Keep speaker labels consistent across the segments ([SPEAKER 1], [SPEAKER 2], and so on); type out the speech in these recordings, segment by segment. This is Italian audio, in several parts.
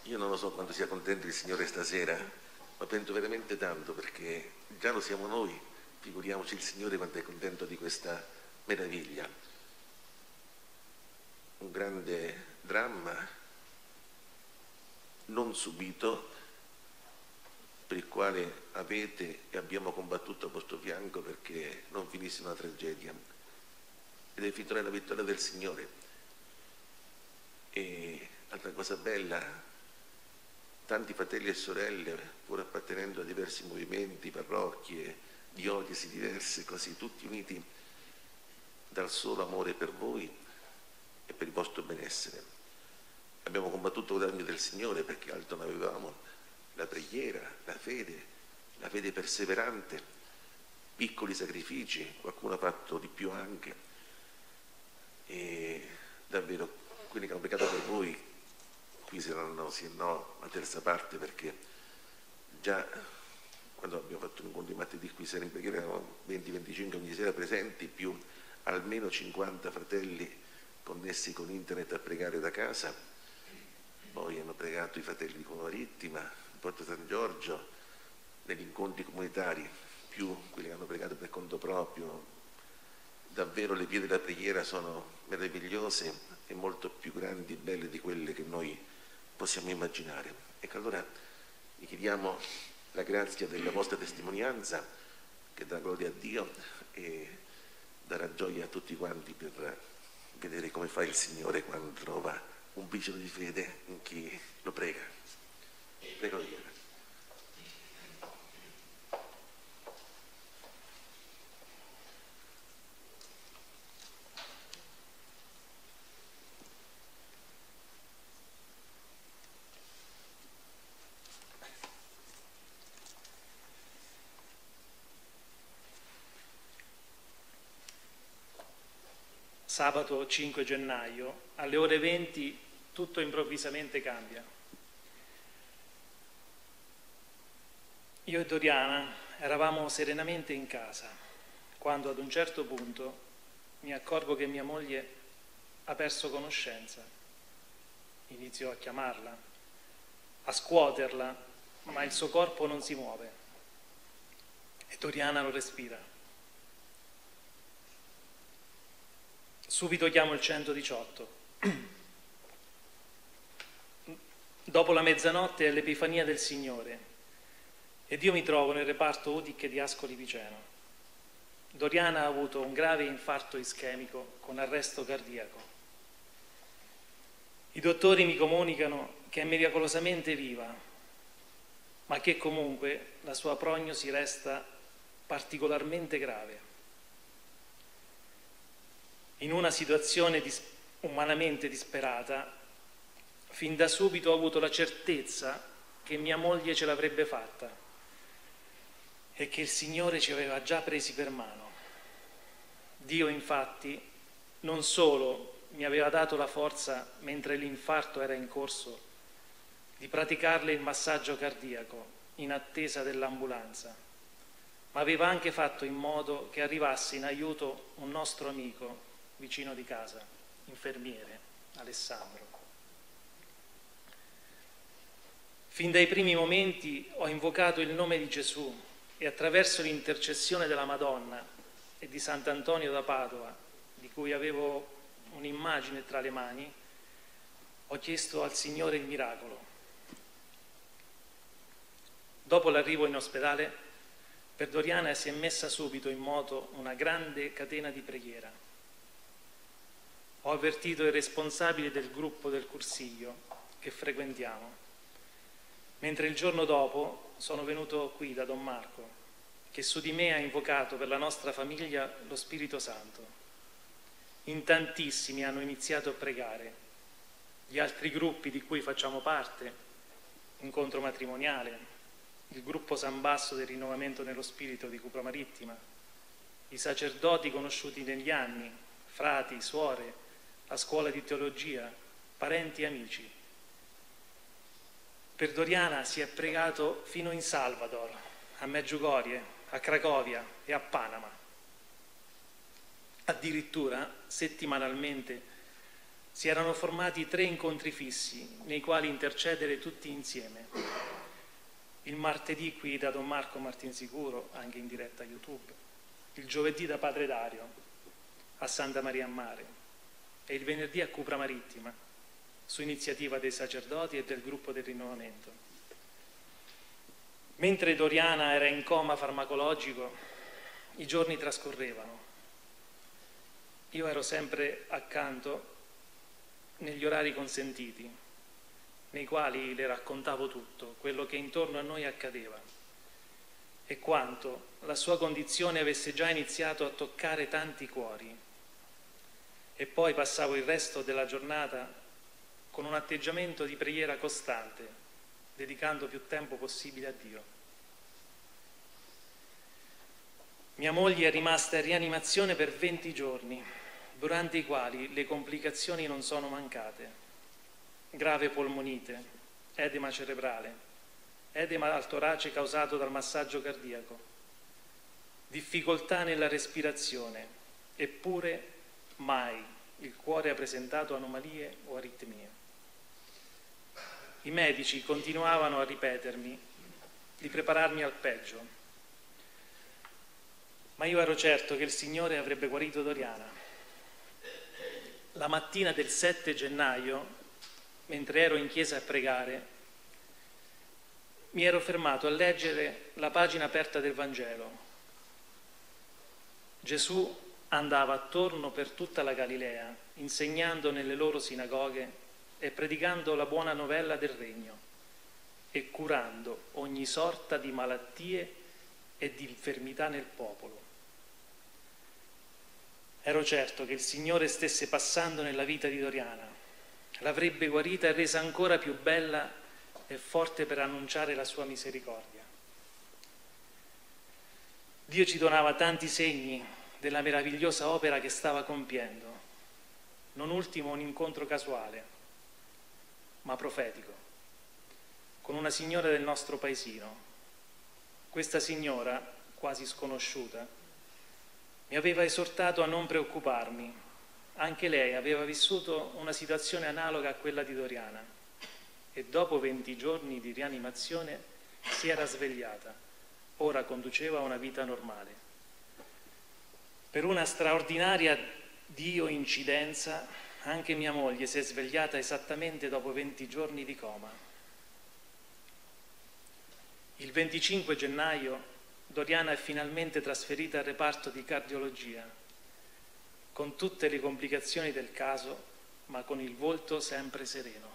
[SPEAKER 1] Io non lo so quanto sia contento il Signore stasera, ma penso veramente tanto, perché già lo siamo noi, figuriamoci il Signore quanto è contento di questa meraviglia. Un grande dramma non subito, per il quale avete e abbiamo combattuto a vostro fianco perché non finisse una tragedia, ed è finita nella vittoria del Signore. E altra cosa bella, tanti fratelli e sorelle, pur appartenendo a diversi movimenti, parrocchie, diocesi diverse, così tutti uniti dal solo amore per voi e per il vostro benessere. Abbiamo combattuto con l'armi del Signore perché altro non avevamo: la preghiera, la fede perseverante, piccoli sacrifici, qualcuno ha fatto di più anche, e davvero quelli che hanno peccato per voi qui saranno sì e no la terza parte, perché già quando abbiamo fatto un incontro di martedì qui sera in preghiera erano 20-25 ogni sera presenti, più almeno 50 fratelli connessi con internet a pregare da casa. Poi hanno pregato i fratelli di Coma Marittima, in Porta San Giorgio, negli incontri comunitari, più quelli che hanno pregato per conto proprio. Davvero le vie della preghiera sono meravigliose e molto più grandi e belle di quelle che noi possiamo immaginare. Ecco, allora vi chiediamo la grazia della vostra testimonianza, che dà gloria a Dio e darà gioia a tutti quanti per vedere come fa il Signore quando trova un briciolo di fede in chi lo prega. Prego Dio.
[SPEAKER 2] Sabato 5 gennaio, alle ore 20, tutto improvvisamente cambia. Io e Doriana eravamo serenamente in casa, quando ad un certo punto mi accorgo che mia moglie ha perso conoscenza. Inizio a chiamarla, a scuoterla, ma il suo corpo non si muove e Doriana lo respira. Subito chiamo il 118. Dopo la mezzanotte è l'Epifania del Signore ed io mi trovo nel reparto UTIC di Ascoli Piceno. Doriana ha avuto un grave infarto ischemico con arresto cardiaco. I dottori mi comunicano che è miracolosamente viva, ma che comunque la sua prognosi resta particolarmente grave. In una situazione umanamente disperata, fin da subito ho avuto la certezza che mia moglie ce l'avrebbe fatta e che il Signore ci aveva già presi per mano. Dio, infatti, non solo mi aveva dato la forza, mentre l'infarto era in corso, di praticarle il massaggio cardiaco in attesa dell'ambulanza, ma aveva anche fatto in modo che arrivasse in aiuto un nostro amico vicino di casa, infermiere, Alessandro. Fin dai primi momenti ho invocato il nome di Gesù e attraverso l'intercessione della Madonna e di Sant'Antonio da Padova, di cui avevo un'immagine tra le mani, ho chiesto al Signore il miracolo. Dopo l'arrivo in ospedale, per Doriana si è messa subito in moto una grande catena di preghiera. Ho avvertito i responsabili del gruppo del Cursiglio che frequentiamo, mentre il giorno dopo sono venuto qui da Don Marco, che su di me ha invocato per la nostra famiglia lo Spirito Santo. In tantissimi hanno iniziato a pregare, gli altri gruppi di cui facciamo parte, Incontro Matrimoniale, il gruppo San Basso del Rinnovamento nello Spirito di Cupra Marittima, i sacerdoti conosciuti negli anni, frati, suore, la scuola di teologia, parenti e amici. Per Doriana si è pregato fino in Salvador, a Medjugorje, a Cracovia e a Panama. Addirittura, settimanalmente, si erano formati 3 incontri fissi nei quali intercedere tutti insieme. Il martedì qui da Don Marco Martinsicuro, anche in diretta YouTube, il giovedì da Padre Dario a Santa Maria a Mare e il venerdì a Cupra Marittima, su iniziativa dei sacerdoti e del gruppo del rinnovamento. Mentre Doriana era in coma farmacologico, i giorni trascorrevano. Io ero sempre accanto negli orari consentiti, nei quali le raccontavo tutto, quello che intorno a noi accadeva e quanto la sua condizione avesse già iniziato a toccare tanti cuori. E poi passavo il resto della giornata con un atteggiamento di preghiera costante, dedicando più tempo possibile a Dio. Mia moglie è rimasta in rianimazione per 20 giorni, durante i quali le complicazioni non sono mancate. Grave polmonite, edema cerebrale, edema al torace causato dal massaggio cardiaco, difficoltà nella respirazione, eppure mai il cuore ha presentato anomalie o aritmie. I medici continuavano a ripetermi di prepararmi al peggio, ma io ero certo che il Signore avrebbe guarito Doriana. La mattina del 7 gennaio, mentre ero in chiesa a pregare, mi ero fermato a leggere la pagina aperta del Vangelo. Gesù andava attorno per tutta la Galilea, insegnando nelle loro sinagoghe e predicando la buona novella del regno e curando ogni sorta di malattie e di infermità nel popolo. Ero certo che il Signore stesse passando nella vita di Doriana, l'avrebbe guarita e resa ancora più bella e forte per annunciare la sua misericordia. Dio ci donava tanti segni della meravigliosa opera che stava compiendo, non ultimo un incontro casuale, ma profetico, con una signora del nostro paesino. Questa signora, quasi sconosciuta, mi aveva esortato a non preoccuparmi. Anche lei aveva vissuto una situazione analoga a quella di Doriana e dopo 20 giorni di rianimazione si era svegliata. Ora conduceva una vita normale. Per una straordinaria Dio incidenza, anche mia moglie si è svegliata esattamente dopo 20 giorni di coma. Il 25 gennaio Doriana è finalmente trasferita al reparto di cardiologia, con tutte le complicazioni del caso, ma con il volto sempre sereno.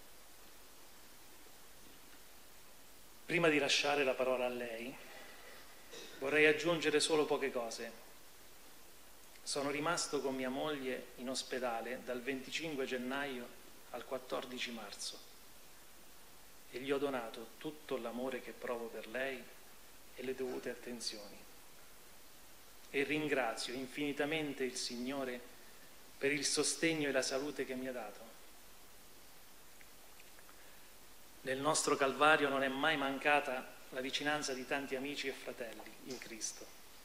[SPEAKER 2] Prima di lasciare la parola a lei, vorrei aggiungere solo poche cose. Sono rimasto con mia moglie in ospedale dal 25 gennaio al 14 marzo e gli ho donato tutto l'amore che provo per lei e le dovute attenzioni. E ringrazio infinitamente il Signore per il sostegno e la salute che mi ha dato. Nel nostro Calvario non è mai mancata la vicinanza di tanti amici e fratelli in Cristo.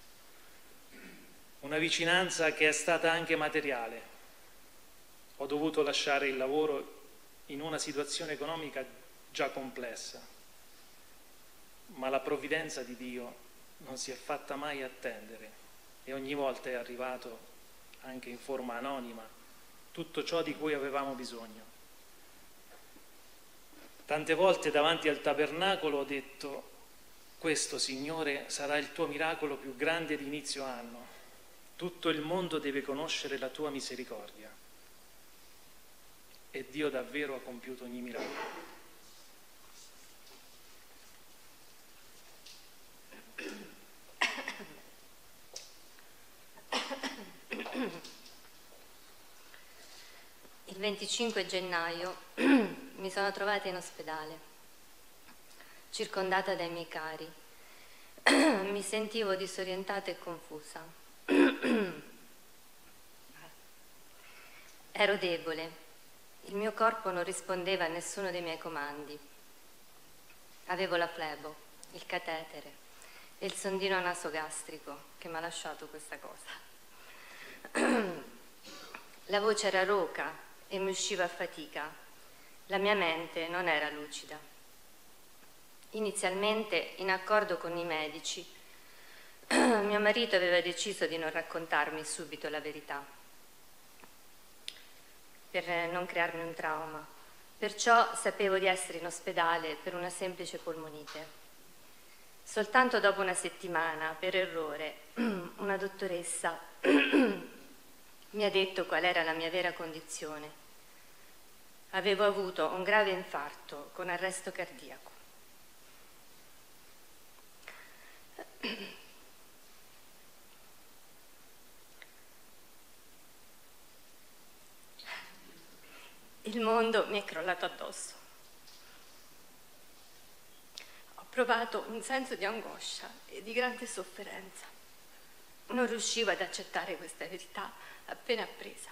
[SPEAKER 2] Una vicinanza che è stata anche materiale. Ho dovuto lasciare il lavoro in una situazione economica già complessa, ma la provvidenza di Dio non si è fatta mai attendere e ogni volta è arrivato, anche in forma anonima, tutto ciò di cui avevamo bisogno. Tante volte davanti al tabernacolo ho detto: questo, Signore, sarà il tuo miracolo più grande di inizio anno. Tutto il mondo deve conoscere la tua misericordia. E Dio davvero ha compiuto ogni miracolo.
[SPEAKER 3] Il 25 gennaio mi sono trovata in ospedale, circondata dai miei cari. Mi sentivo disorientata e confusa. Ero debole, il mio corpo non rispondeva a nessuno dei miei comandi. Avevo la flebo, il catetere e il sondino nasogastrico che mi ha lasciato questa cosa. La voce era roca e mi usciva a fatica. La mia mente non era lucida. Inizialmente, in accordo con i medici, mio marito aveva deciso di non raccontarmi subito la verità, per non crearmi un trauma. Perciò sapevo di essere in ospedale per una semplice polmonite. Soltanto dopo una settimana, per errore, una dottoressa mi ha detto qual era la mia vera condizione. Avevo avuto un grave infarto con arresto cardiaco. Il mondo mi è crollato addosso. Ho provato un senso di angoscia e di grande sofferenza. Non riuscivo ad accettare questa verità appena appresa.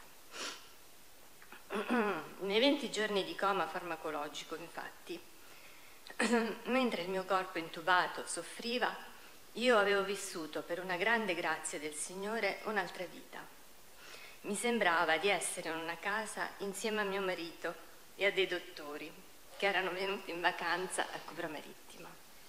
[SPEAKER 3] Nei 20 giorni di coma farmacologico, infatti, mentre il mio corpo intubato soffriva, io avevo vissuto per una grande grazia del Signore un'altra vita. Mi sembrava di essere in una casa insieme a mio marito e a dei dottori che erano venuti in vacanza a Cupra Marittima.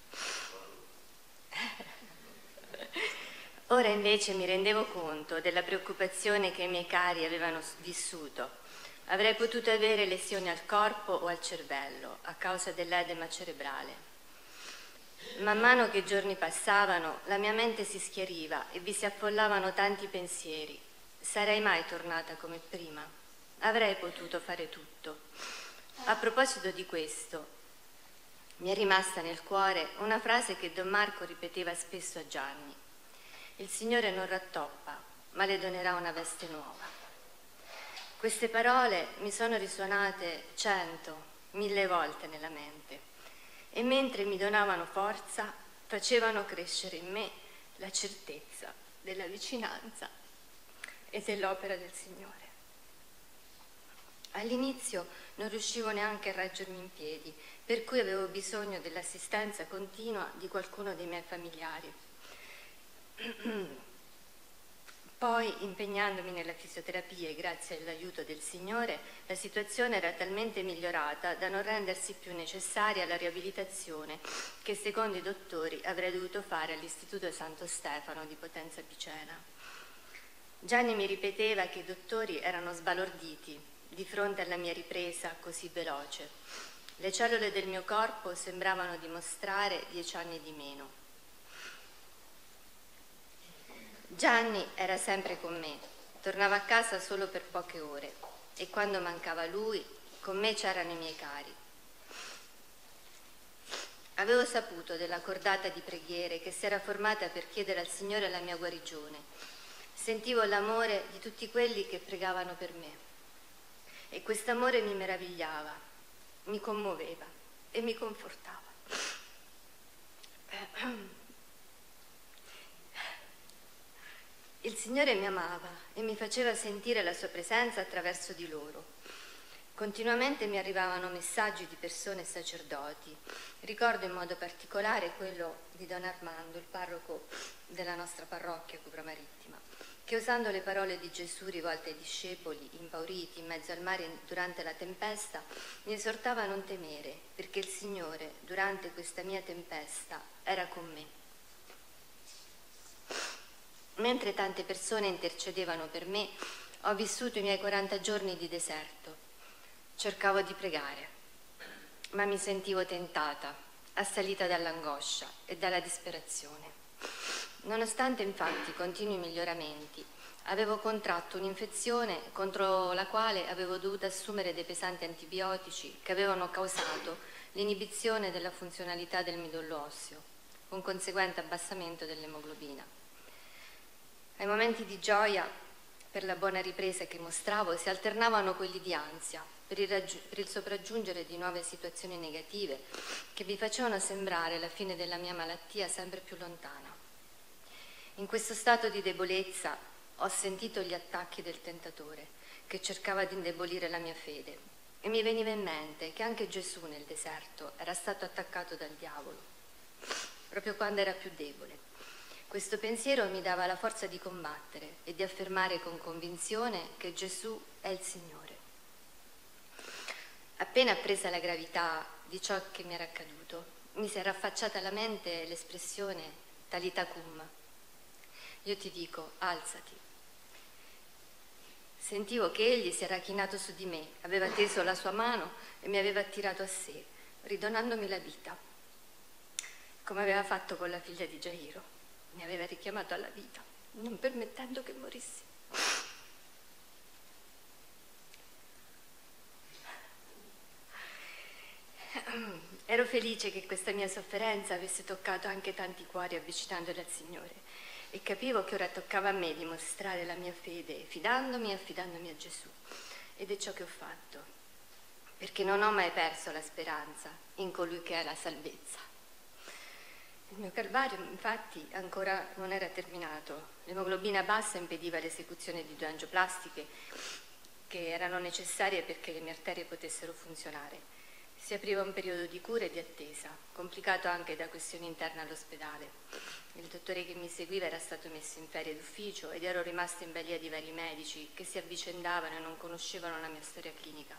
[SPEAKER 3] Ora invece mi rendevo conto della preoccupazione che i miei cari avevano vissuto. Avrei potuto avere lesioni al corpo o al cervello a causa dell'edema cerebrale. Man mano che i giorni passavano, la mia mente si schiariva e vi si affollavano tanti pensieri. Sarei mai tornata come prima? Avrei potuto fare tutto. A proposito di questo, mi è rimasta nel cuore una frase che Don Marco ripeteva spesso a Gianni. Il Signore non rattoppa, ma le donerà una veste nuova. Queste parole mi sono risuonate 100, 1000 volte nella mente e mentre mi donavano forza, facevano crescere in me la certezza della vicinanza e dell'opera del Signore. All'inizio non riuscivo neanche a reggermi in piedi, per cui avevo bisogno dell'assistenza continua di qualcuno dei miei familiari. Poi, impegnandomi nella fisioterapia e grazie all'aiuto del Signore, la situazione era talmente migliorata da non rendersi più necessaria la riabilitazione che, secondo i dottori, avrei dovuto fare all'Istituto Santo Stefano di Potenza Picena. Gianni mi ripeteva che i dottori erano sbalorditi di fronte alla mia ripresa così veloce. Le cellule del mio corpo sembravano dimostrare 10 anni di meno. Gianni era sempre con me, tornava a casa solo per poche ore e quando mancava lui, con me c'erano i miei cari. Avevo saputo della cordata di preghiere che si era formata per chiedere al Signore la mia guarigione. Sentivo l'amore di tutti quelli che pregavano per me e quest'amore mi meravigliava, mi commuoveva e mi confortava. Il Signore mi amava e mi faceva sentire la sua presenza attraverso di loro. Continuamente mi arrivavano messaggi di persone e sacerdoti. Ricordo in modo particolare quello di Don Armando, il parroco della nostra parrocchia Cupra Marittima, che usando le parole di Gesù rivolte ai discepoli, impauriti in mezzo al mare durante la tempesta, mi esortava a non temere, perché il Signore, durante questa mia tempesta, era con me. Mentre tante persone intercedevano per me, ho vissuto i miei 40 giorni di deserto. Cercavo di pregare, ma mi sentivo tentata, assalita dall'angoscia e dalla disperazione. Nonostante infatti i continui miglioramenti, avevo contratto un'infezione contro la quale avevo dovuto assumere dei pesanti antibiotici che avevano causato l'inibizione della funzionalità del midollo osseo, con conseguente abbassamento dell'emoglobina. Ai momenti di gioia per la buona ripresa che mostravo si alternavano quelli di ansia per il sopraggiungere di nuove situazioni negative che vi facevano sembrare la fine della mia malattia sempre più lontana. In questo stato di debolezza ho sentito gli attacchi del tentatore che cercava di indebolire la mia fede e mi veniva in mente che anche Gesù nel deserto era stato attaccato dal diavolo, proprio quando era più debole. Questo pensiero mi dava la forza di combattere e di affermare con convinzione che Gesù è il Signore. Appena appresa la gravità di ciò che mi era accaduto, mi si era affacciata alla mente l'espressione Talita Cum. Io ti dico, alzati. Sentivo che egli si era chinato su di me, aveva teso la sua mano e mi aveva attirato a sé, ridonandomi la vita, come aveva fatto con la figlia di Jairo. Mi aveva richiamato alla vita, non permettendo che morissi. Ero felice che questa mia sofferenza avesse toccato anche tanti cuori avvicinandoli al Signore, e capivo che ora toccava a me dimostrare la mia fede fidandomi e affidandomi a Gesù. Ed è ciò che ho fatto, perché non ho mai perso la speranza in colui che è la salvezza. Il mio calvario, infatti, ancora non era terminato. L'emoglobina bassa impediva l'esecuzione di 2 angioplastiche che erano necessarie perché le mie arterie potessero funzionare. Si apriva un periodo di cura e di attesa, complicato anche da questioni interne all'ospedale. Il dottore che mi seguiva era stato messo in ferie d'ufficio ed ero rimasta in balia di vari medici che si avvicendavano e non conoscevano la mia storia clinica.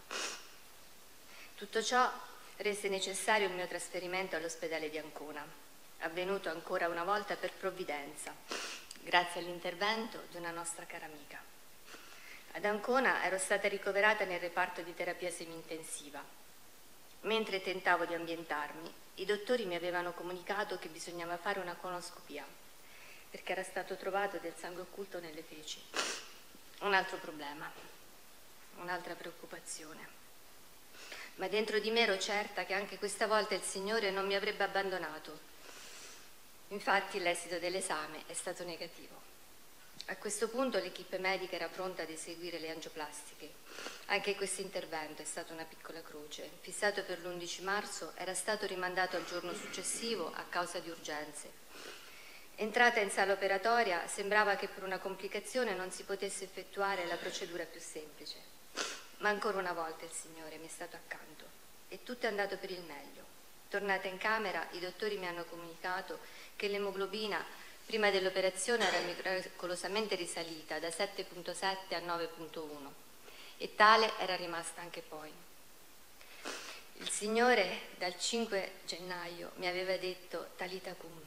[SPEAKER 3] Tutto ciò rese necessario il mio trasferimento all'ospedale di Ancona, avvenuto ancora una volta per provvidenza, grazie all'intervento di una nostra cara amica. Ad Ancona ero stata ricoverata nel reparto di terapia semi-intensiva. Mentre tentavo di ambientarmi, i dottori mi avevano comunicato che bisognava fare una colonoscopia, perché era stato trovato del sangue occulto nelle feci. Un altro problema, un'altra preoccupazione. Ma dentro di me ero certa che anche questa volta il Signore non mi avrebbe abbandonato. Infatti l'esito dell'esame è stato negativo. A questo punto l'equipe medica era pronta ad eseguire le angioplastiche. Anche questo intervento è stato una piccola croce. Fissato per l'11 marzo, era stato rimandato al giorno successivo a causa di urgenze. Entrata in sala operatoria, sembrava che per una complicazione non si potesse effettuare la procedura più semplice. Ma ancora una volta il Signore mi è stato accanto e tutto è andato per il meglio. Tornata in camera, i dottori mi hanno comunicato che l'emoglobina prima dell'operazione era miracolosamente risalita da 7,7 a 9,1 e tale era rimasta anche poi. Il Signore dal 5 gennaio mi aveva detto Talita Cum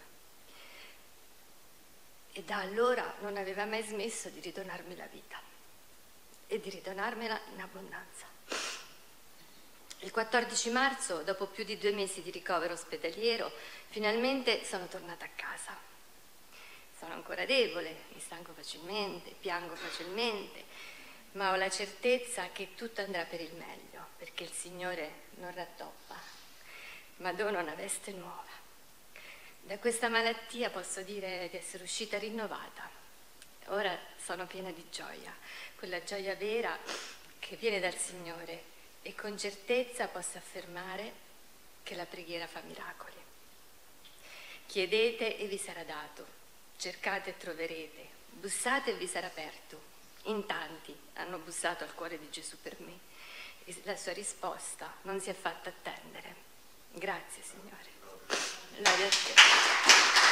[SPEAKER 3] e da allora non aveva mai smesso di ridonarmi la vita e di ridonarmela in abbondanza. Il 14 marzo, dopo più di 2 mesi di ricovero ospedaliero, finalmente sono tornata a casa. Sono ancora debole, mi stanco facilmente, piango facilmente, ma ho la certezza che tutto andrà per il meglio, perché il Signore non rattoppa, ma dona una veste nuova. Da questa malattia posso dire di essere uscita rinnovata. Ora sono piena di gioia, quella gioia vera che viene dal Signore, e con certezza posso affermare che la preghiera fa miracoli. Chiedete e vi sarà dato. Cercate e troverete, bussate e vi sarà aperto. In tanti hanno bussato al cuore di Gesù per me e la sua risposta non si è fatta attendere. Grazie Signore. Gloria a te.